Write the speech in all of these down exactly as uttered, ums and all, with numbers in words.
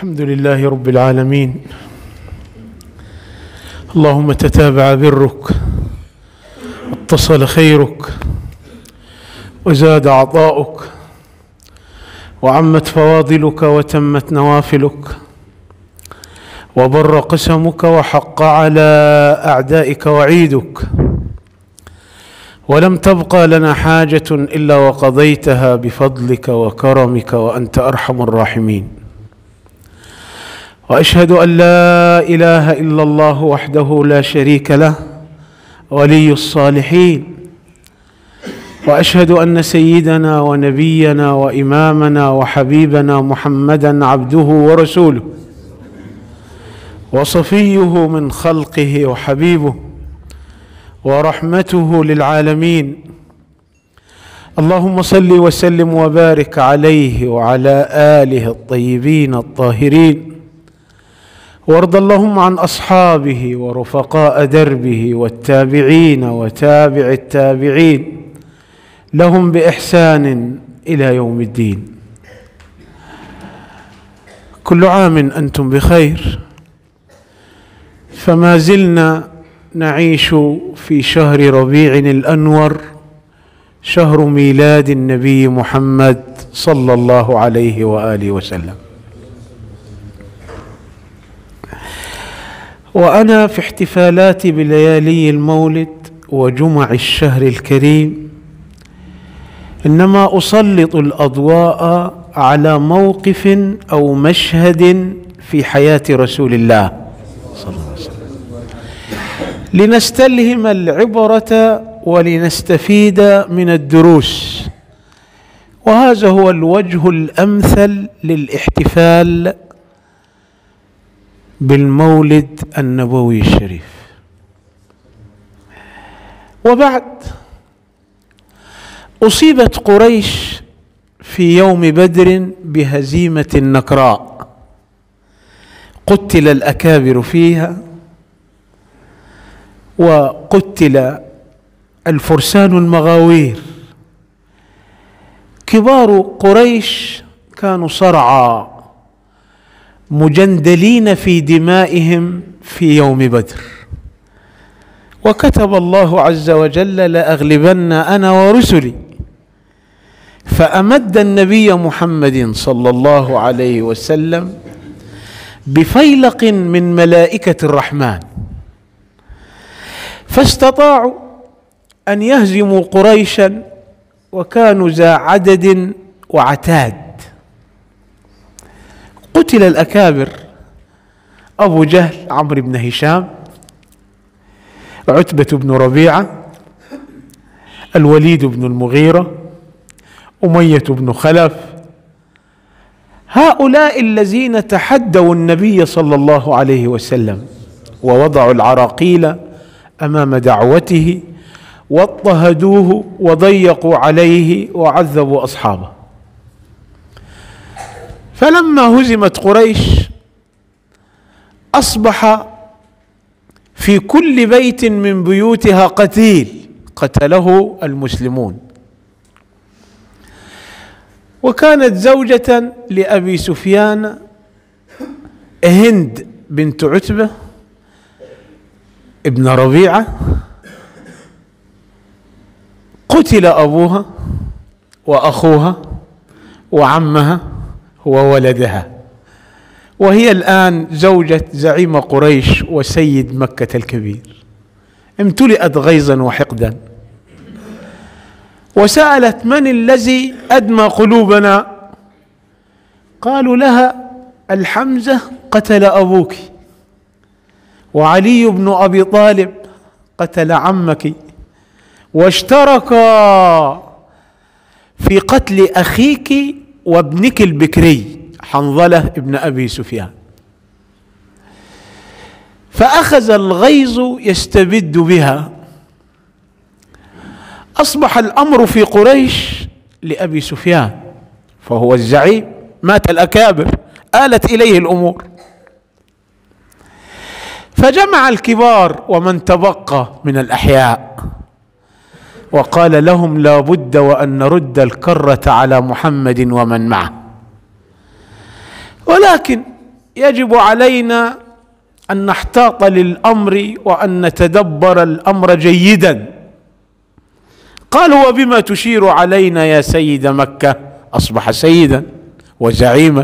الحمد لله رب العالمين. اللهم تتابع برك واتصل خيرك وزاد عطاؤك وعمت فواضلك وتمت نوافلك وبر قسمك وحق على أعدائك وعيدك، ولم تبقى لنا حاجة إلا وقضيتها بفضلك وكرمك وأنت أرحم الراحمين. وأشهد أن لا إله إلا الله وحده لا شريك له ولي الصالحين، وأشهد أن سيدنا ونبينا وإمامنا وحبيبنا محمدًا عبده ورسوله وصفيه من خلقه وحبيبه ورحمته للعالمين. اللهم صل وسلم وبارك عليه وعلى آله الطيبين الطاهرين، وارض اللهم عن أصحابه ورفقاء دربه والتابعين وتابع التابعين لهم بإحسان إلى يوم الدين. كل عام أنتم بخير، فما زلنا نعيش في شهر ربيع الأنور، شهر ميلاد النبي محمد صلى الله عليه وآله وسلم. وأنا في احتفالاتي بليالي المولد وجمع الشهر الكريم إنما أسلط الأضواء على موقف أو مشهد في حياة رسول الله صلى الله عليه وسلم لنستلهم العبرة ولنستفيد من الدروس، وهذا هو الوجه الأمثل للاحتفال بالمولد النبوي الشريف. وبعد، أصيبت قريش في يوم بدر بهزيمة نكراء، قتل الأكابر فيها وقتل الفرسان المغاوير. كبار قريش كانوا صرعى مجندلين في دمائهم في يوم بدر، وكتب الله عز وجل: لأغلبن أنا ورسلي. فأمد النبي محمد صلى الله عليه وسلم بفيلق من ملائكة الرحمن، فاستطاعوا أن يهزموا قريشا، وكانوا ذا عدد وعتاد. قتل الأكابر: أبو جهل، عمرو بن هشام، عتبة بن ربيعة، الوليد بن المغيرة، أمية بن خلف. هؤلاء الذين تحدوا النبي صلى الله عليه وسلم ووضعوا العراقيل أمام دعوته واضطهدوه وضيقوا عليه وعذبوا أصحابه. فلما هزمت قريش أصبح في كل بيت من بيوتها قتيل قتله المسلمون. وكانت زوجة لأبي سفيان هند بنت عتبة ابن ربيعة، قتل أبوها وأخوها وعمها وولدها، وهي الآن زوجة زعيم قريش وسيد مكة الكبير. امتلئت غيظا وحقدا، وسألت: من الذي أدمى قلوبنا؟ قالوا لها: الحمزة قتل أبوك، وعلي بن أبي طالب قتل عمك، واشتركا في قتل أخيك وابنك البكري حنظلة ابن أبي سفيان. فأخذ الغيظ يستبد بها. أصبح الأمر في قريش لأبي سفيان، فهو الزعيم، مات الأكابر، آلت إليه الأمور. فجمع الكبار ومن تبقى من الأحياء وقال لهم: لا بد وأن نرد الكرة على محمد ومن معه. ولكن يجب علينا أن نحتاط للأمر وأن نتدبر الأمر جيدا. قالوا: وبما تشير علينا يا سيد مكة؟ أصبح سيدا وزعيما.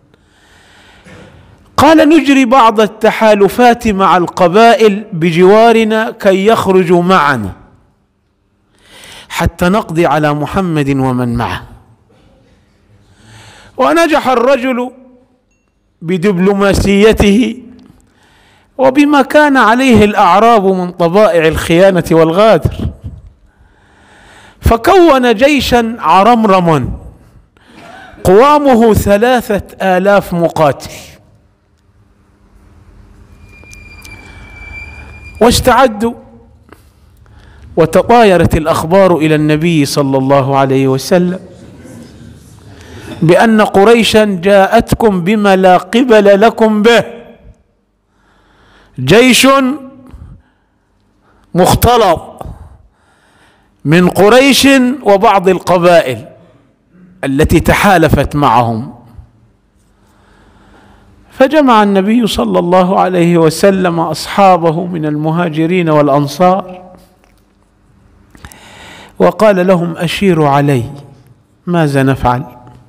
قال: نجري بعض التحالفات مع القبائل بجوارنا كي يخرجوا معنا حتى نقضي على محمد ومن معه. ونجح الرجل بدبلوماسيته وبما كان عليه الأعراب من طبائع الخيانة والغادر، فكون جيشا عرمرما قوامه ثلاثة آلاف مقاتل، واستعدوا. وتطايرت الأخبار إلى النبي صلى الله عليه وسلم بأن قريشا جاءتكم بما لا قبل لكم به، جيش مختلط من قريش وبعض القبائل التي تحالفت معهم. فجمع النبي صلى الله عليه وسلم أصحابه من المهاجرين والأنصار وقال لهم: أشيروا علي، ماذا نفعل؟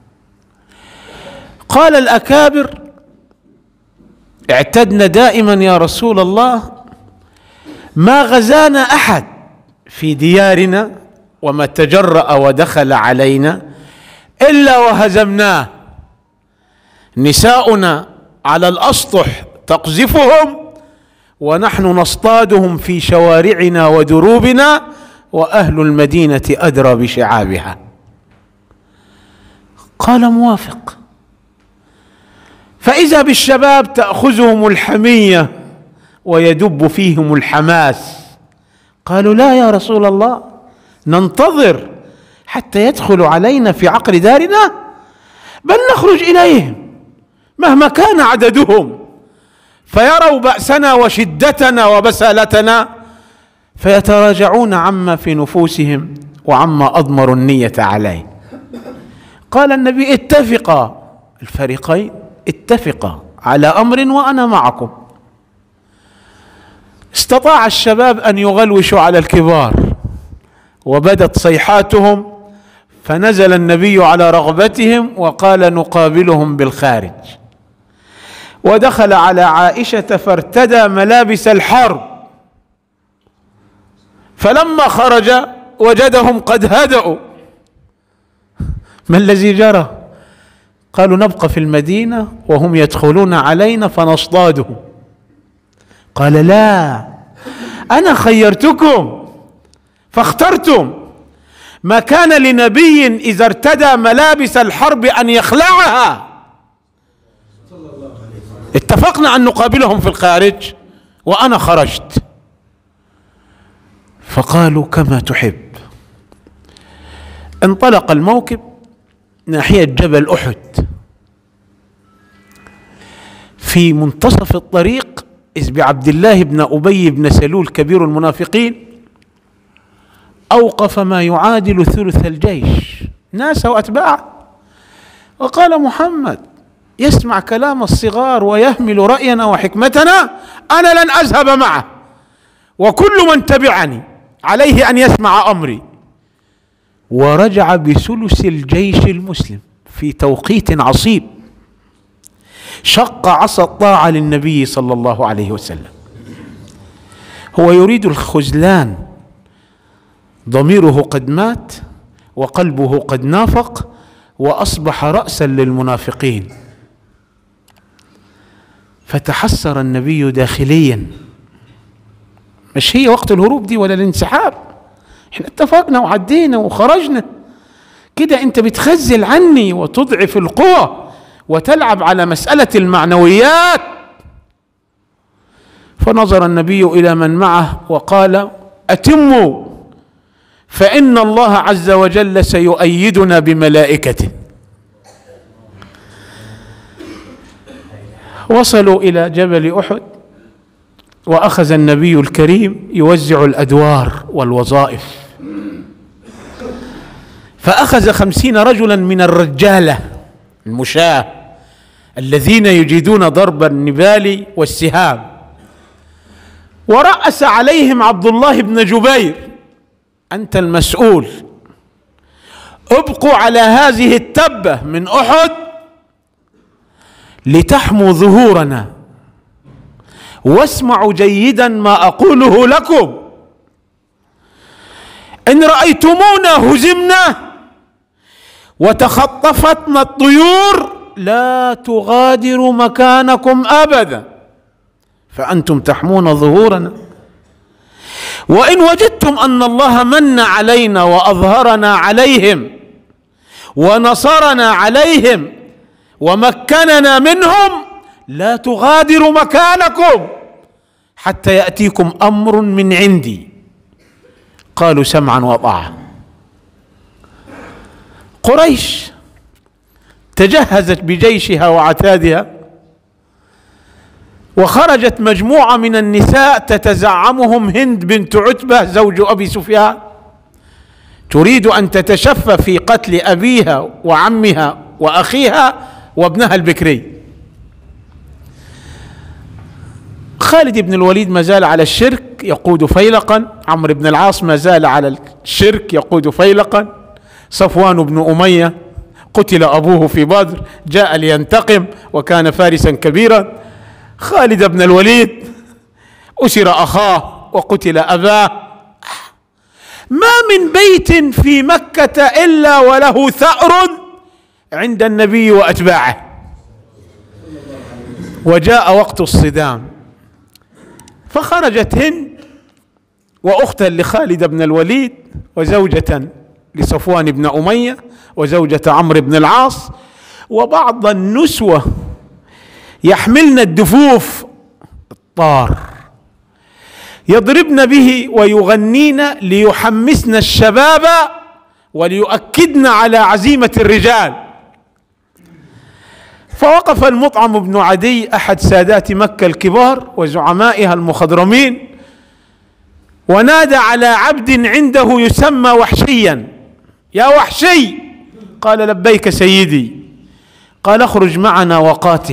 قال الأكابر: اعتدنا دائما يا رسول الله، ما غزانا أحد في ديارنا وما تجرأ ودخل علينا إلا وهزمناه، نساؤنا على الأسطح تقذفهم ونحن نصطادهم في شوارعنا ودروبنا، وأهل المدينة أدرى بشعابها. قال: موافق. فإذا بالشباب تأخذهم الحمية ويدب فيهم الحماس. قالوا: لا يا رسول الله، ننتظر حتى يدخلوا علينا في عقر دارنا، بل نخرج إليهم مهما كان عددهم فيروا بأسنا وشدتنا وبسالتنا فيتراجعون عما في نفوسهم وعما أضمروا النية عليه. قال النبي: اتفقا الفريقين، اتفقا على أمر وأنا معكم. استطاع الشباب أن يغلوشوا على الكبار وبدت صيحاتهم، فنزل النبي على رغبتهم وقال: نقابلهم بالخارج. ودخل على عائشة فارتدى ملابس الحرب، فلما خرج وجدهم قد هدأوا. ما الذي جرى؟ قالوا: نبقى في المدينة وهم يدخلون علينا فنصطادهم. قال: لا، أنا خيرتكم فاخترتم. ما كان لنبي إذا ارتدى ملابس الحرب أن يخلعها. اتفقنا أن نقابلهم في الخارج وأنا خرجت. فقالوا: كما تحب. انطلق الموكب ناحية جبل أحد. في منتصف الطريق إذ بعبد الله بن أبي بن سلول كبير المنافقين أوقف ما يعادل ثلث الجيش، ناس وأتباعه، وقال: محمد يسمع كلام الصغار ويهمل رأينا وحكمتنا، أنا لن أذهب معه، وكل من تبعني عليه أن يسمع أمري. ورجع بثلث الجيش المسلم في توقيت عصيب، شق عصا الطاعة للنبي صلى الله عليه وسلم. هو يريد الخذلان، ضميره قد مات وقلبه قد نافق وأصبح رأسا للمنافقين. فتحسر النبي داخليا، مش هي وقت الهروب دي ولا الانسحاب، احنا اتفقنا وعدينا وخرجنا كده، انت بتخزل عني وتضعف القوى وتلعب على مسألة المعنويات. فنظر النبي إلى من معه وقال: أتموا، فإن الله عز وجل سيؤيدنا بملائكته. وصلوا إلى جبل أحد، وأخذ النبي الكريم يوزع الأدوار والوظائف، فأخذ خمسين رجلا من الرجالة المشاة الذين يجيدون ضرب النبال والسهام. ورأس عليهم عبد الله بن جبير: أنت المسؤول، ابقوا على هذه التبة من أحد لتحموا ظهورنا، واسمعوا جيدا ما أقوله لكم: إن رأيتمونا هزمنا وتخطفتنا الطيور لا تغادروا مكانكم أبدا، فأنتم تحمون ظهورنا. وإن وجدتم أن الله من علينا وأظهرنا عليهم ونصرنا عليهم ومكننا منهم لا تغادروا مكانكم حتى يأتيكم أمر من عندي. قالوا سمعا وطاعة. قريش تجهزت بجيشها وعتادها، وخرجت مجموعة من النساء تتزعمهم هند بنت عتبة زوج أبي سفيان، تريد أن تتشفى في قتل أبيها وعمها وأخيها وابنها البكري. خالد بن الوليد ما زال على الشرك يقود فيلقا، عمرو بن العاص ما زال على الشرك يقود فيلقا، صفوان بن أمية قتل أبوه في بدر جاء لينتقم وكان فارسا كبيرا، خالد بن الوليد أسر أخاه وقتل أباه. ما من بيت في مكة إلا وله ثأر عند النبي وأتباعه. وجاء وقت الصدام، فخرجت هند وأختا لخالد بن الوليد وزوجة لصفوان بن أمية وزوجة عمرو بن العاص وبعض النسوة يحملن الدفوف الطار يضربن به ويغنين ليحمسن الشباب وليؤكدن على عزيمة الرجال. فوقف المطعم بن عدي أحد سادات مكة الكبار وزعمائها المخضرمين ونادى على عبد عنده يسمى وحشيا: يا وحشي. قال: لبيك سيدي. قال: اخرج معنا وقاتل،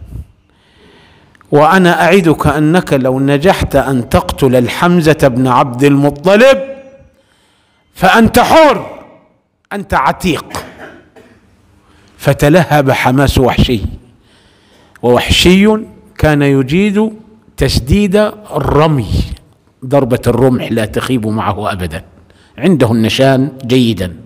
وأنا أعدك أنك لو نجحت أن تقتل الحمزة بن عبد المطلب فأنت حر، أنت عتيق. فتلهب حماس وحشي، ووحشي كان يجيد تسديد الرمي، ضربة الرمح لا تخيب معه أبدا، عنده النشان جيدا.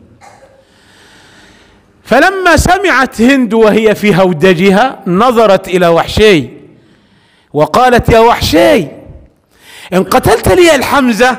فلما سمعت هند وهي في هودجها نظرت إلى وحشي وقالت: يا وحشي، إن قتلت لي الحمزة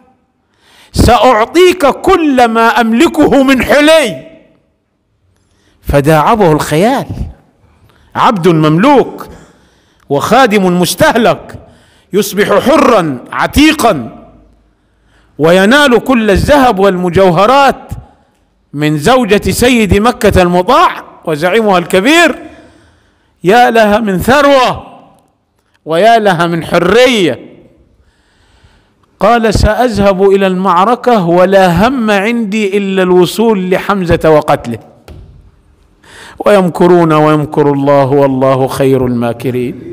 سأعطيك كل ما أملكه من حلي. فداعبه الخيال، عبد مملوك وخادم مستهلك يصبح حرا عتيقا وينال كل الذهب والمجوهرات من زوجة سيد مكة المطاع وزعيمها الكبير. يا لها من ثروة ويا لها من حرية. قال: سأذهب إلى المعركة ولا هم عندي إلا الوصول لحمزة وقتله. ويمكرون ويمكر الله والله خير الماكرين.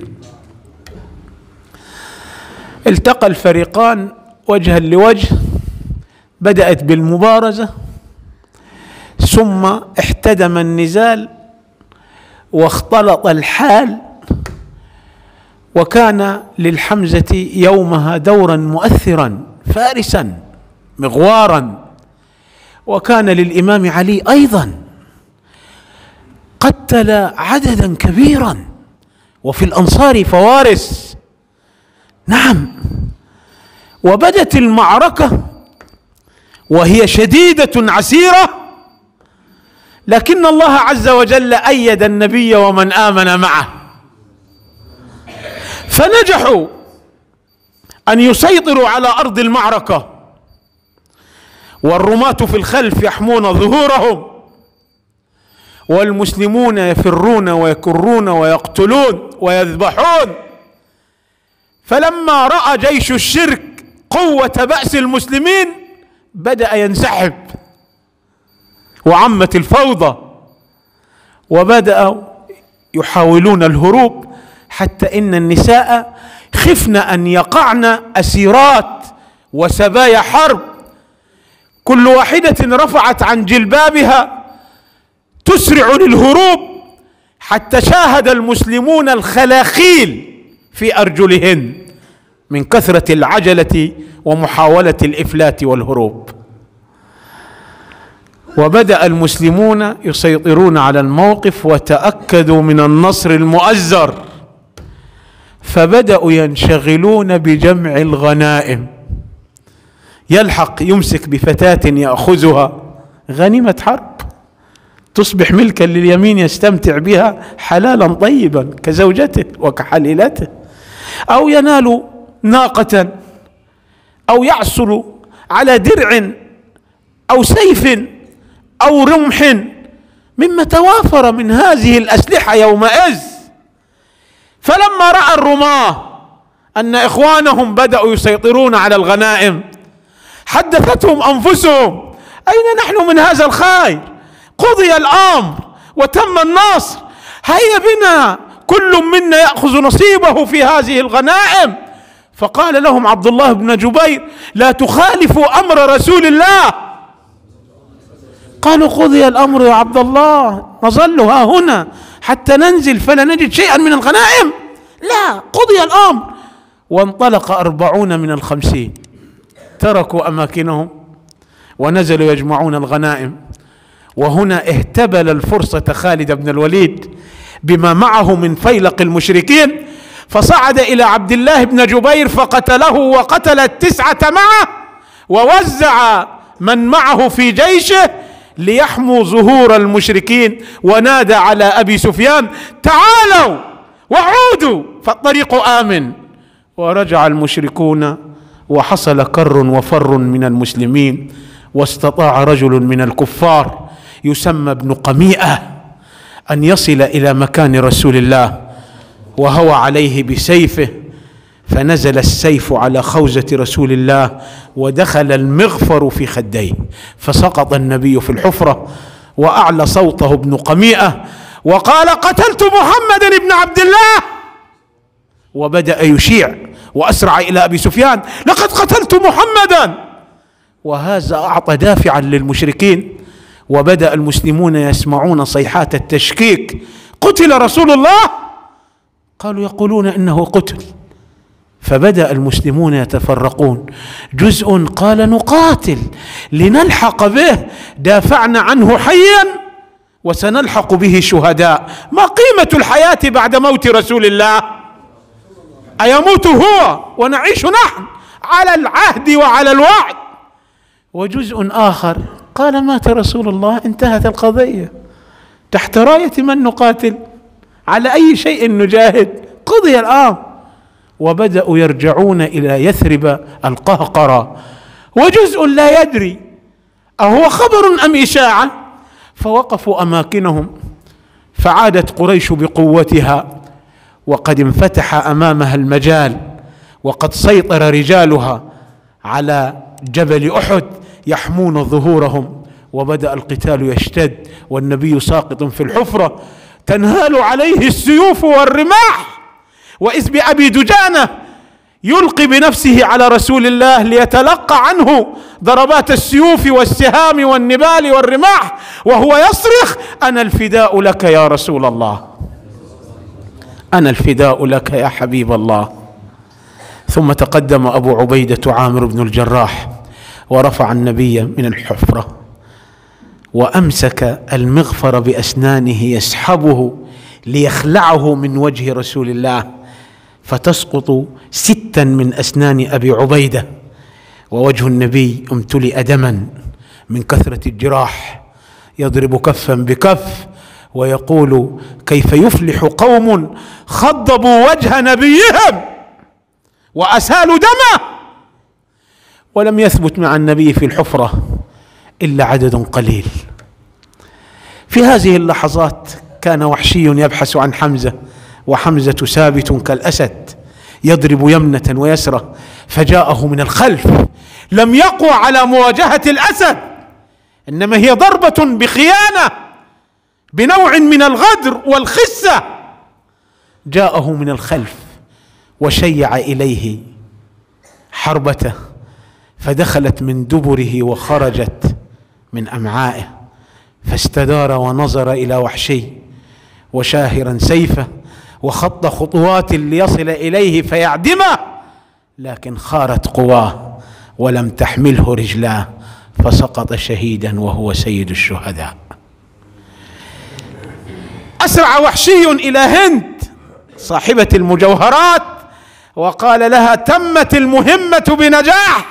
التقى الفريقان وجها لوجه، بدأت بالمبارزة ثم احتدم النزال واختلط الحال، وكان للحمزة يومها دورا مؤثرا فارسا مغوارا، وكان للإمام علي أيضا قتل عددا كبيرا، وفي الأنصار فوارس. نعم، وبدت المعركة وهي شديدة عسيرة، لكن الله عز وجل أيد النبي ومن آمن معه، فنجحوا أن يسيطروا على أرض المعركة، والرماة في الخلف يحمون ظهورهم، والمسلمون يفرون ويكرون ويقتلون ويذبحون. فلما رأى جيش الشرك قوة بأس المسلمين بدأ ينسحب، وعمت الفوضى، وبدأوا يحاولون الهروب، حتى إن النساء خفن أن يقعن أسيرات وسبايا حرب، كل واحدة رفعت عن جلبابها تسرع للهروب، حتى شاهد المسلمون الخلاخيل في أرجلهن من كثرة العجلة ومحاولة الإفلات والهروب. وبدأ المسلمون يسيطرون على الموقف وتأكدوا من النصر المؤزر، فبدأوا ينشغلون بجمع الغنائم. يلحق يمسك بفتاة يأخذها غنيمة حرب تصبح ملكا لليمين يستمتع بها حلالا طيبا كزوجته وكحليلته، أو ينال ناقة، أو يعثر على درع أو سيف أو رمح مما توافر من هذه الأسلحة يومئذ. فلما رأى الرماة أن إخوانهم بدأوا يسيطرون على الغنائم حدثتهم أنفسهم: أين نحن من هذا الخير؟ قضي الأمر وتم النصر، هيا بنا كل منا يأخذ نصيبه في هذه الغنائم. فقال لهم عبد الله بن جبير: لا تخالفوا أمر رسول الله. قالوا: قضي الأمر يا عبد الله، نظل ها هنا حتى ننزل فلا نجد شيئا من الغنائم؟ لا، قضي الأمر. وانطلق أربعون من الخمسين، تركوا أماكنهم ونزلوا يجمعون الغنائم. وهنا اهتبل الفرصة خالد بن الوليد بما معه من فيلق المشركين، فصعد إلى عبد الله بن جبير فقتله وقتل التسعة معه، ووزع من معه في جيشه ليحموا ظهور المشركين، ونادى على أبي سفيان: تعالوا وعودوا فالطريق آمن. ورجع المشركون وحصل كر وفر من المسلمين، واستطاع رجل من الكفار يسمى ابن قميئة أن يصل إلى مكان رسول الله وهو عليه بسيفه، فنزل السيف على خوذة رسول الله ودخل المغفر في خديه، فسقط النبي في الحفرة. وأعلى صوته ابن قميئة وقال: قتلت محمدا بن عبد الله. وبدأ يشيع وأسرع إلى أبي سفيان: لقد قتلت محمدا. وهذا أعطى دافعا للمشركين، وبدأ المسلمون يسمعون صيحات التشكيك: قتل رسول الله؟ قالوا: يقولون إنه قتل. فبدأ المسلمون يتفرقون، جزء قال: نقاتل لنلحق به، دافعنا عنه حيا وسنلحق به شهداء، ما قيمة الحياة بعد موت رسول الله؟ أيموت هو ونعيش نحن على العهد وعلى الوعد؟ وجزء آخر قال: مات رسول الله، انتهت القضية، تحت راية من نقاتل؟ على أي شيء نجاهد؟ قضي الأمر. وبدأوا يرجعون إلى يثرب القهقرة، وجزء لا يدري أهو خبر أم إشاعة، فوقفوا أماكنهم. فعادت قريش بقوتها، وقد انفتح أمامها المجال، وقد سيطر رجالها على جبل أحد يحمون ظهورهم. وبدأ القتال يشتد، والنبي ساقط في الحفرة تنهال عليه السيوف والرماح، وإذ بأبي دجانة يلقي بنفسه على رسول الله ليتلقى عنه ضربات السيوف والسهام والنبال والرماح، وهو يصرخ: أنا الفداء لك يا رسول الله، أنا الفداء لك يا حبيب الله. ثم تقدم أبو عبيدة عامر بن الجراح ورفع النبي من الحفرة، وأمسك المغفر بأسنانه يسحبه ليخلعه من وجه رسول الله، فتسقط ستا من أسنان أبي عبيدة، ووجه النبي امتلئ دما من كثرة الجراح، يضرب كفا بكف ويقول: كيف يفلح قوم خضبوا وجه نبيهم وأسالوا دمه؟ ولم يثبت مع النبي في الحفرة إلا عدد قليل. في هذه اللحظات كان وحشي يبحث عن حمزة، وحمزة ثابت كالأسد يضرب يمنة ويسرة، فجاءه من الخلف. لم يقوى على مواجهة الأسد، إنما هي ضربة بخيانة، بنوع من الغدر والخسة، جاءه من الخلف وشيع إليه حربته، فدخلت من دبره وخرجت من أمعائه، فاستدار ونظر إلى وحشي وشاهرا سيفه وخط خطوات ليصل إليه فيعدمه، لكن خارت قواه ولم تحمله رجلاه فسقط شهيدا وهو سيد الشهداء. أسرع وحشي إلى هند صاحبة المجوهرات وقال لها: تمت المهمة بنجاح،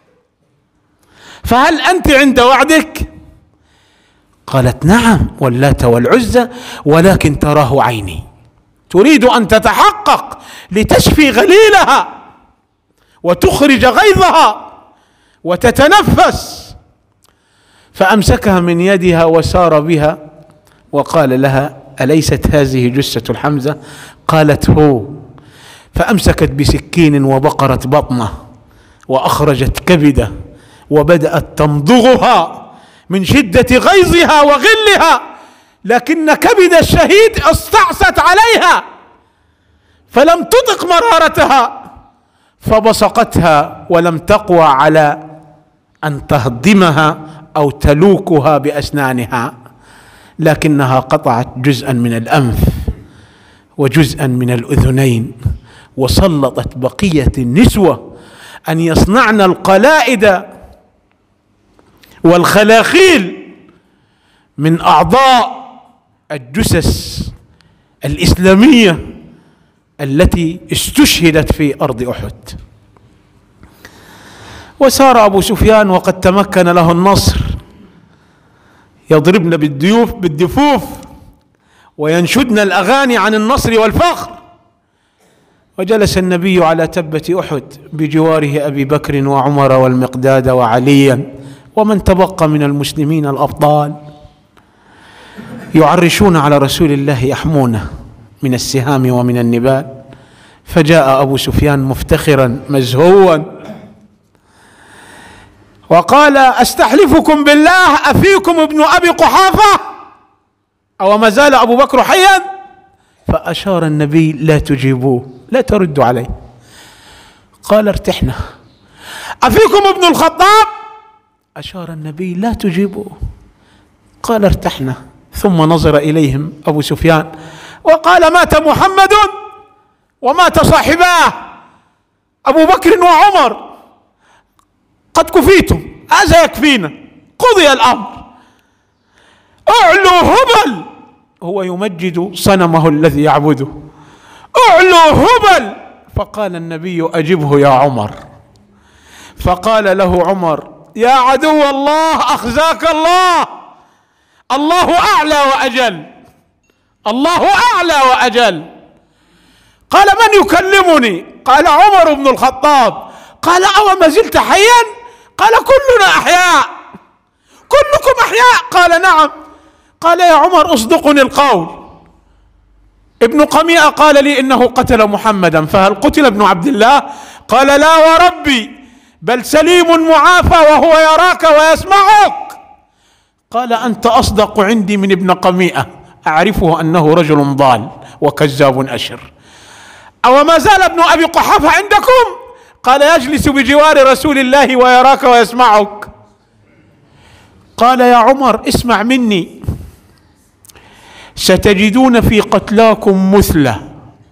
فهل أنت عند وعدك؟ قالت: نعم واللات والعزى، ولكن تراه عيني، تريد أن تتحقق لتشفي غليلها وتخرج غيظها وتتنفس. فأمسكها من يدها وسار بها وقال لها: أليست هذه جثة الحمزة؟ قالت: هو. فأمسكت بسكين وبقرت بطنه وأخرجت كبده وبدأت تمضغها من شدة غيظها وغلها، لكن كبد الشهيد استعصت عليها فلم تطق مرارتها فبصقتها ولم تقوى على أن تهضمها أو تلوكها بأسنانها، لكنها قطعت جزءا من الأنف وجزءا من الأذنين، وسلطت بقية النسوة أن يصنعن القلائد والخلاخيل من أعضاء الجثث الإسلامية التي استشهدت في أرض أحد. وسار أبو سفيان وقد تمكن له النصر، يضربن بالديوف بالدفوف وينشدن الأغاني عن النصر والفخر. وجلس النبي على تبة أحد بجواره أبي بكر وعمر والمقداد وعليا ومن تبقى من المسلمين الأبطال، يعرشون على رسول الله يحمونه من السهام ومن النبال. فجاء أبو سفيان مفتخرا مزهوا وقال: أستحلفكم بالله أفيكم ابن أبي قحافة أو ما زال أبو بكر حيا؟ فأشار النبي: لا تجيبوه، لا تردوا عليه. قال: ارتحنا. أفيكم ابن الخطاب؟ أشار النبي: لا تجيبوه. قال: ارتحنا. ثم نظر إليهم أبو سفيان وقال: مات محمد ومات صاحباه أبو بكر وعمر، قد كفيتم، هذا يكفينا، قضي الأمر. أعلو هبل، هو يمجد صنمه الذي يعبده، أعلو هبل. فقال النبي: أجبه يا عمر. فقال له عمر: يا عدو الله أخزاك الله، الله أعلى وأجل، الله أعلى وأجل. قال: من يكلمني؟ قال: عمر بن الخطاب. قال: أو ما زلت حيا؟ قال: كلنا أحياء. كلكم أحياء؟ قال: نعم. قال: يا عمر أصدقني القول، ابن قميئة قال لي إنه قتل محمدا، فهل قتل ابن عبد الله؟ قال: لا وربي، بل سليم معافى وهو يراك ويسمعك. قال: أنت أصدق عندي من ابن قميئة، أعرفه أنه رجل ضال وكذاب أشر. أو ما زال ابن أبي قحافة عندكم؟ قال: يجلس بجوار رسول الله ويراك ويسمعك. قال: يا عمر اسمع مني، ستجدون في قتلاكم مثلة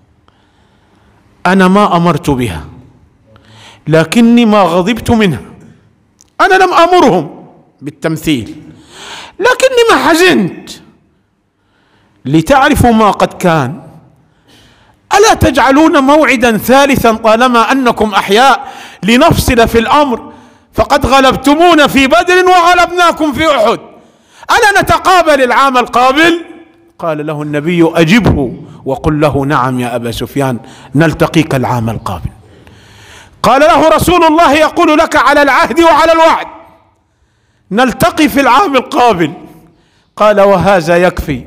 أنا ما أمرت بها، لكني ما غضبت منها. أنا لم أمرهم بالتمثيل، لكني ما حزنت. لتعرفوا ما قد كان، ألا تجعلون موعدا ثالثا طالما أنكم أحياء لنفصل في الأمر؟ فقد غلبتمونا في بدر وغلبناكم في أحد، ألا نتقابل العام القابل؟ قال له النبي: أجبه وقل له: نعم يا أبا سفيان، نلتقيك العام القابل. قال له رسول الله: يقول لك على العهد وعلى الوعد، نلتقي في العام القابل. قال: وهذا يكفي.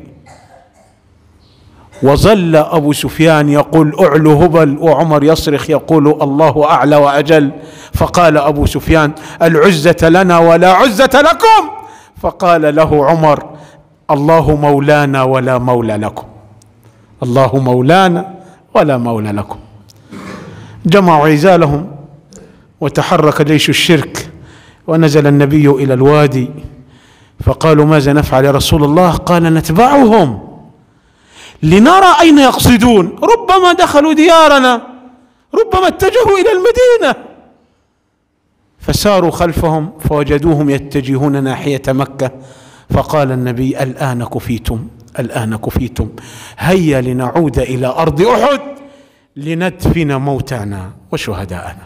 وظل أبو سفيان يقول: أعلو هبل، وعمر يصرخ يقول: الله أعلى وأجل. فقال أبو سفيان: العزة لنا ولا عزة لكم. فقال له عمر: الله مولانا ولا مولى لكم، الله مولانا ولا مولى لكم. جمعوا عزالهم وتحرك جيش الشرك، ونزل النبي إلى الوادي، فقالوا ماذا نفعل يا رسول الله؟ قال نتبعهم لنرى أين يقصدون، ربما دخلوا ديارنا، ربما اتجهوا إلى المدينة. فساروا خلفهم فوجدوهم يتجهون ناحية مكة، فقال النبي الآن كفيتم، الآن كفيتم، هيا لنعود إلى أرض أحد لندفن موتانا وشهداءنا.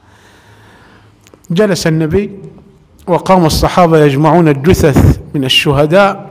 جلس النبي وقام الصحابة يجمعون الجثث من الشهداء،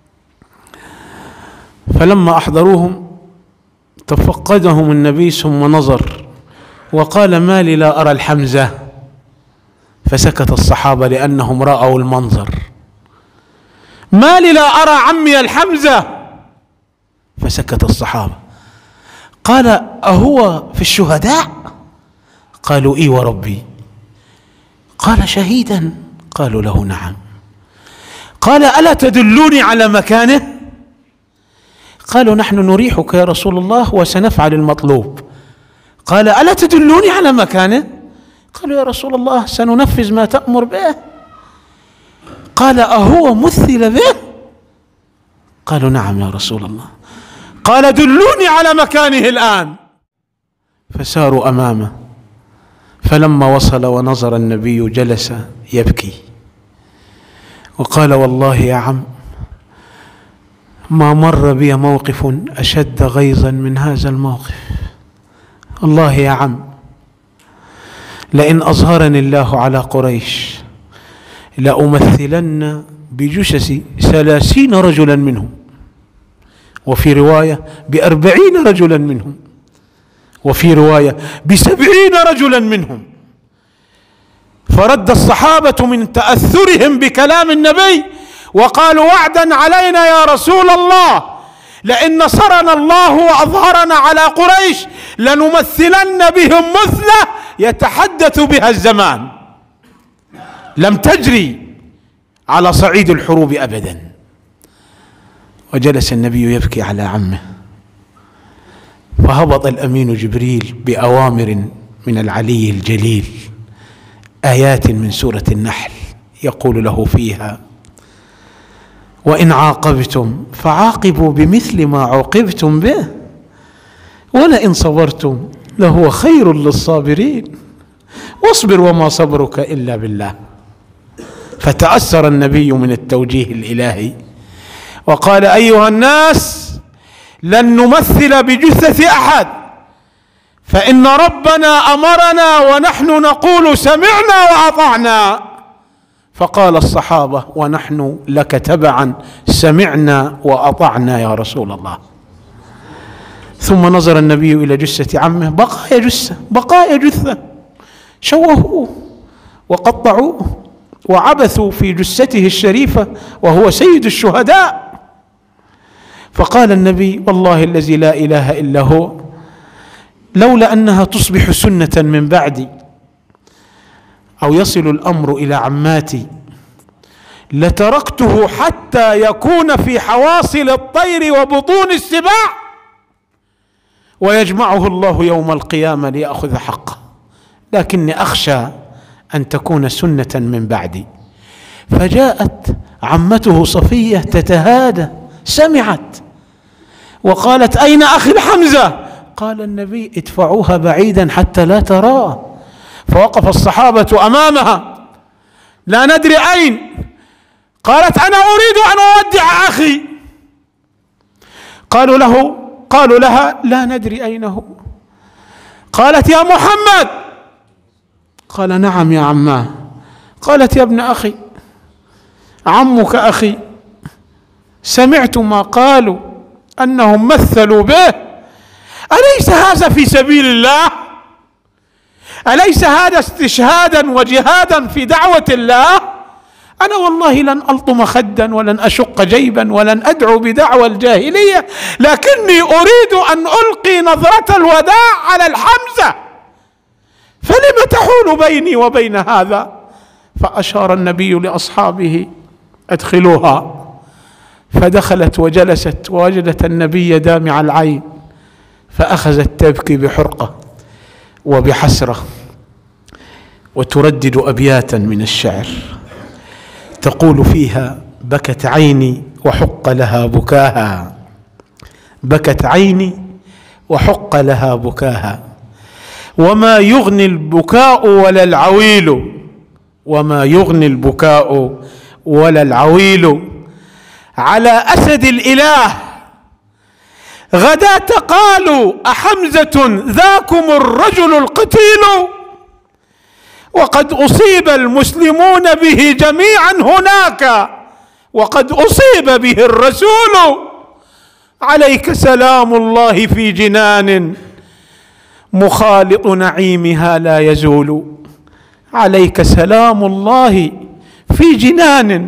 فلما أحضروهم تفقدهم النبي ثم نظر وقال ما لي لا أرى الحمزة، فسكت الصحابة لأنهم رأوا المنظر. ما لي لا أرى عمي الحمزة، فسكت الصحابة. قال أهو في الشهداء؟ قالوا إي وربي. قال شهيدا؟ قالوا له نعم. قال ألا تدلوني على مكانه؟ قالوا نحن نريحك يا رسول الله وسنفعل المطلوب. قال ألا تدلوني على مكانه؟ قالوا يا رسول الله سننفذ ما تأمر به. قال أهو مثل به؟ قالوا نعم يا رسول الله. قال دلوني على مكانه الآن. فساروا أمامه، فلما وصل ونظر النبي جلس يبكي وقال والله يا عم ما مر بي موقف أشد غيظا من هذا الموقف. الله يا عم لئن أظهرني الله على قريش لأمثلن بجثث ثلاثين رجلا منهم، وفي رواية بأربعين رجلا منهم، وفي رواية بسبعين رجلا منهم. فرد الصحابة من تأثرهم بكلام النبي وقالوا وعدا علينا يا رسول الله لئن نصرنا الله وأظهرنا على قريش لنمثلن بهم مثلة يتحدث بها الزمان لم تجري على صعيد الحروب أبدا. وجلس النبي يبكي على عمه، فهبط الأمين جبريل بأوامر من العلي الجليل، آيات من سورة النحل يقول له فيها وإن عاقبتم فعاقبوا بمثل ما عوقبتم به ولئن صبرتم لهو خير للصابرين واصبر وما صبرك إلا بالله. فتأثر النبي من التوجيه الإلهي وقال أيها الناس لن نمثل بجثة أحد، فإن ربنا أمرنا ونحن نقول سمعنا وأطعنا. فقال الصحابة ونحن لك تبعا سمعنا وأطعنا يا رسول الله. ثم نظر النبي إلى جثة عمه، بقايا جثة بقايا جثة، شوهوه وقطعوه وعبثوا في جثته الشريفة وهو سيد الشهداء. فقال النبي والله الذي لا إله إلا هو لولا أنها تصبح سنة من بعدي أو يصل الأمر إلى عماتي لتركته حتى يكون في حواصل الطير وبطون السباع ويجمعه الله يوم القيامة ليأخذ حقه، لكني أخشى أن تكون سنة من بعدي. فجاءت عمته صفية تتهادى، سمعت وقالت أين أخي حمزة؟ قال النبي ادفعوها بعيدا حتى لا تراه. فوقف الصحابة أمامها لا ندري أين. قالت أنا أريد أن أودع أخي. قالوا له قالوا لها لا ندري أين هو. قالت يا محمد. قال نعم يا عماه. قالت يا ابن أخي عمك أخي سمعت ما قالوا أنهم مثلوا به، أليس هذا في سبيل الله؟ أليس هذا استشهادا وجهادا في دعوة الله؟ أنا والله لن ألطم خدا ولن أشق جيبا ولن أدعو بدعوى الجاهلية، لكني أريد أن ألقي نظرة الوداع على الحمزة، فلم تحول بيني وبين هذا؟ فأشار النبي لأصحابه ادخلوها. فدخلت وجلست ووجدت النبي دامع العين، فأخذت تبكي بحرقة وبحسرة وتردد أبياتا من الشعر تقول فيها: بكت عيني وحق لها بكاها، بكت عيني وحق لها بكاها، وما يغني البكاء ولا العويل، وما يغني البكاء ولا العويل على أسد الإله. غداة قالوا: أحمزة ذاكم الرجل القتيل، وقد أصيب المسلمون به جميعا هناك، وقد أصيب به الرسول. عليك سلام الله في جنان مخالط نعيمها لا يزول، عليك سلام الله في جنان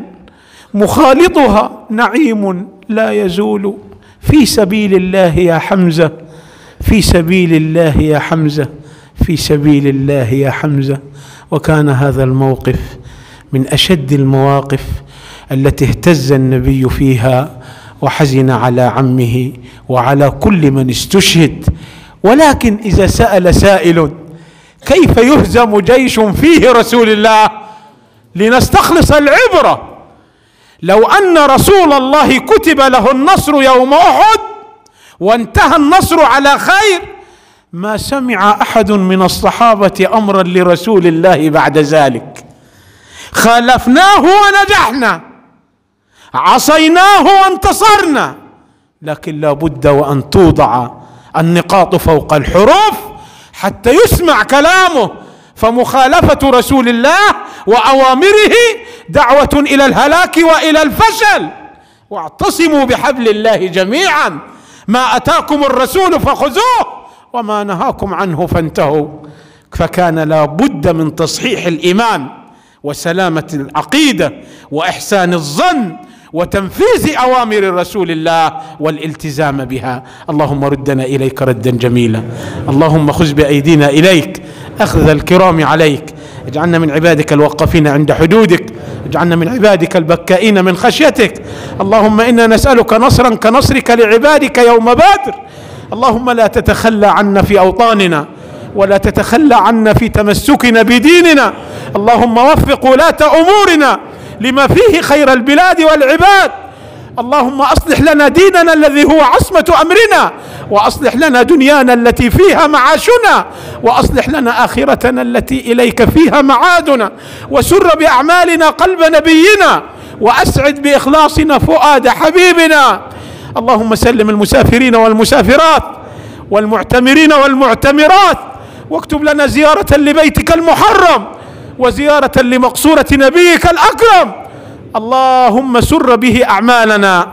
مخالطها نعيم لا يزول. في سبيل الله يا حمزة، في سبيل الله يا حمزة، في سبيل الله يا حمزة. وكان هذا الموقف من أشد المواقف التي اهتز النبي فيها وحزن على عمه وعلى كل من استشهد. ولكن إذا سأل سائل: كيف يهزم جيش فيه رسول الله؟ لنستخلص العبرة. لو أن رسول الله كتب له النصر يوم أحد وانتهى النصر على خير ما سمع أحد من الصحابة أمرا لرسول الله بعد ذلك. خالفناه ونجحنا، عصيناه وانتصرنا، لكن لا بد وأن توضع النقاط فوق الحروف حتى يسمع كلامه. فمخالفة رسول الله وأوامره دعوة إلى الهلاك وإلى الفشل. واعتصموا بحبل الله جميعا، ما أتاكم الرسول فخذوه وما نهاكم عنه فانتهوا. فكان لا بد من تصحيح الإيمان وسلامة العقيدة وإحسان الظن وتنفيذ أوامر رسول الله والالتزام بها. اللهم ردنا إليك ردا جميلا، اللهم خذ بأيدينا إليك أخذ الكرام عليك، اجعلنا من عبادك الوقفين عند حدودك، اجعلنا من عبادك البكائين من خشيتك. اللهم إنا نسألك نصرا كنصرك لعبادك يوم بدر. اللهم لا تتخلى عنا في أوطاننا، ولا تتخلى عنا في تمسكنا بديننا. اللهم وفق ولاة أمورنا لما فيه خير البلاد والعباد. اللهم أصلح لنا ديننا الذي هو عصمة أمرنا، وأصلح لنا دنيانا التي فيها معاشنا، وأصلح لنا آخرتنا التي إليك فيها معادنا، وسر بأعمالنا قلب نبينا، وأسعد بإخلاصنا فؤاد حبيبنا. اللهم سلم المسافرين والمسافرات والمعتمرين والمعتمرات، واكتب لنا زيارة لبيتك المحرم وزيارة لمقصورة نبيك الأكرم. اللهم سر به أعمالنا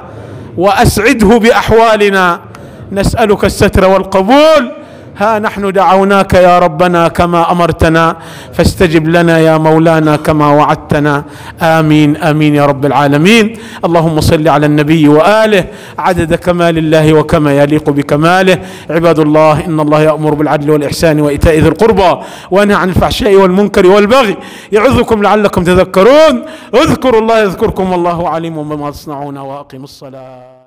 وأسعده بأحوالنا. نسألك الستر والقبول. ها نحن دعوناك يا ربنا كما أمرتنا، فاستجب لنا يا مولانا كما وعدتنا. آمين آمين يا رب العالمين. اللهم صل على النبي وآله عدد كمال الله وكما يليق بكماله. عباد الله، إن الله يأمر بالعدل والإحسان وإيتاء ذي القربى وينهى عن الفحشاء والمنكر والبغي يعظكم لعلكم تذكرون. اذكروا الله يذكركم والله عليم بما تصنعون، وأقيموا الصلاة.